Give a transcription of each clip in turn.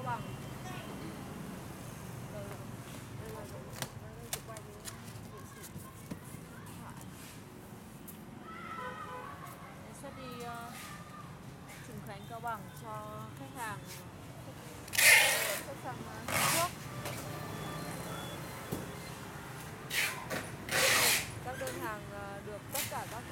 Bằng. Đây là đây chụp quay cái địa chỉ điện thoại. Em sẽ đi Trùng Khánh, Cao Bằng cho khách hàng xuất sang Trung Quốc. Các đơn hàng được tất cả các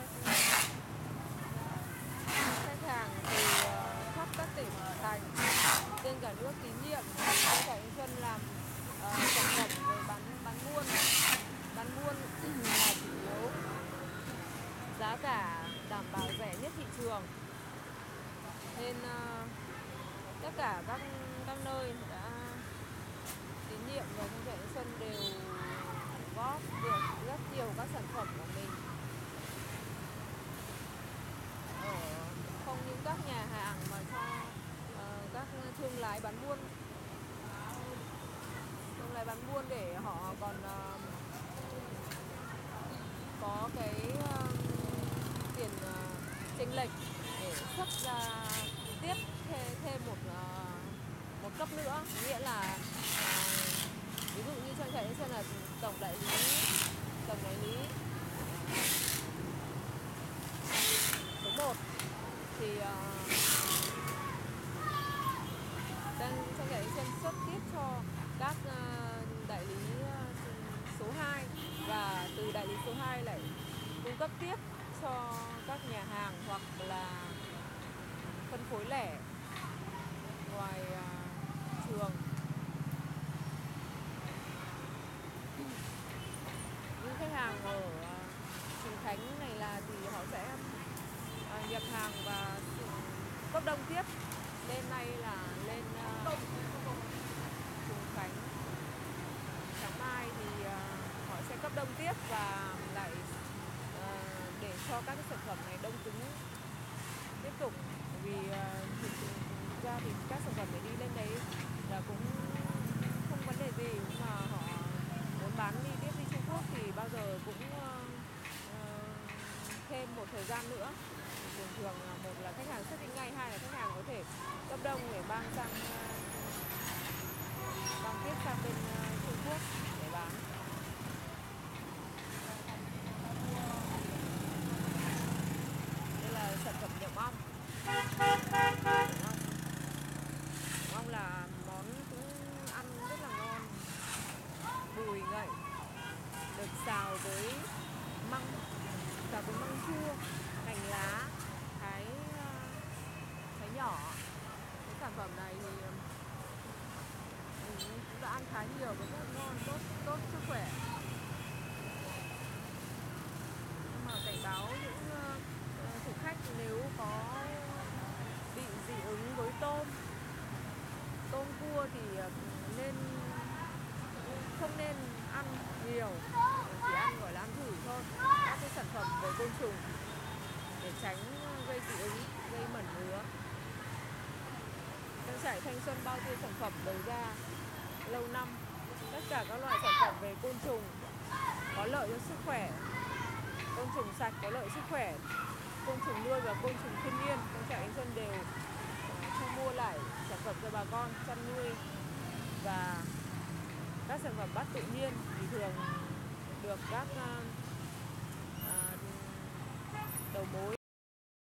khách hàng từ khắp các tỉnh thành trên cả nước tín nhiệm cho Khánh Xuân làm sản phẩm về bán buôn là chủ yếu, giá cả đảm bảo rẻ nhất thị trường, nên tất cả các nơi đã tín nhiệm và trong Khánh Xuân đều góp được rất nhiều các sản phẩm của mình ở không những các nhà hàng mà cho các thương lái bán buôn để họ còn có cái tiền chênh lệch để xuất ra tiếp thêm một cấp nữa, nghĩa là ví dụ như trong Khánh Xuân là tổng đại lý số 1 thì đang trong Khánh Xuân xuất tiếp cho các đại lý số 2, và từ đại lý số 2 lại cung cấp tiếp cho các nhà hàng hoặc là phân phối lẻ ngoài trường. Những khách hàng ở Trùng Khánh này là thì họ sẽ nhập hàng và cấp đông tiếp. Đêm nay là lên Trùng Khánh, sáng mai thì họ sẽ cấp đông tiếp và lại để cho các cái sản phẩm này đông cứng tiếp tục. Vì thực ra thì các sản phẩm này đi lên đấy là cũng không vấn đề gì, mà họ muốn bán đi tiếp đi Trung Quốc thì bao giờ cũng thêm một thời gian nữa. Thường thường là một là khách hàng xuất đi ngay, hai là khách hàng có thể cấp đông để mang tiếp sang bên Trung Quốc để bán. Đây là sản phẩm nhộng ong. Ong là món cũng ăn rất là ngon, bùi ngậy, được xào với măng chua, hành lá, thái nhỏ. Cái sản phẩm này thì mình cũng đã ăn khá nhiều và rất ngon, tốt sức khỏe. Nhưng mà cảnh báo những thực khách nếu có bị dị ứng với tôm cua thì không nên ăn nhiều, chỉ ăn gọi là ăn thử thôi các cái sản phẩm về côn trùng để tránh gây dị ứng, gây mẩn ngứa. Trang trại Thanh Xuân bao tiêu sản phẩm đầu ra lâu năm, tất cả các loại sản phẩm về côn trùng có lợi cho sức khỏe, côn trùng sạch có lợi sức khỏe, côn trùng nuôi và côn trùng thiên nhiên. Trang trại Thanh Xuân đều thu mua lại sản phẩm cho bà con chăn nuôi, và các sản phẩm bắt tự nhiên thì thường được các đầu mối